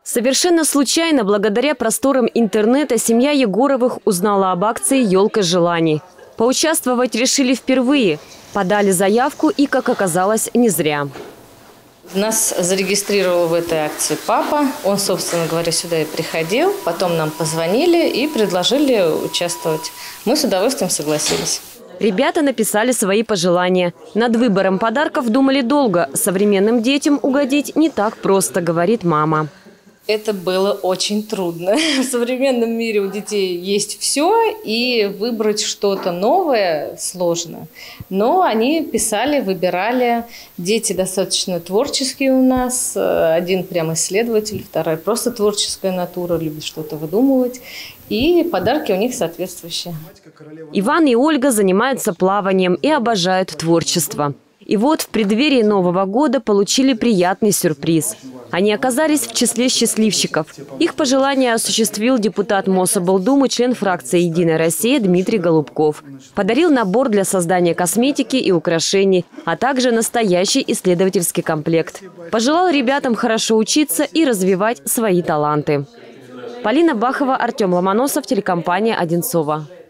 Совершенно случайно, благодаря просторам интернета, семья Егоровых узнала об акции «Елка желаний». Поучаствовать решили впервые. Подали заявку и, как оказалось, не зря. Нас зарегистрировал в этой акции папа. Он, собственно говоря, сюда и приходил. Потом нам позвонили и предложили участвовать. Мы с удовольствием согласились. Ребята написали свои пожелания. Над выбором подарков думали долго. Современным детям угодить не так просто, говорит мама. Это было очень трудно. В современном мире у детей есть все, и выбрать что-то новое сложно. Но они писали, выбирали. Дети достаточно творческие у нас. Один прям исследователь, второй просто творческая натура, любит что-то выдумывать. И подарки у них соответствующие. Иван и Ольга занимаются плаванием и обожают творчество. И вот в преддверии Нового года получили приятный сюрприз. Они оказались в числе счастливчиков. Их пожелание осуществил депутат Мособлдумы, член фракции «Единая Россия» Дмитрий Голубков. Подарил набор для создания косметики и украшений, а также настоящий исследовательский комплект. Пожелал ребятам хорошо учиться и развивать свои таланты. Полина Бахова, Артем Ломоносов, телекомпания «Одинцово».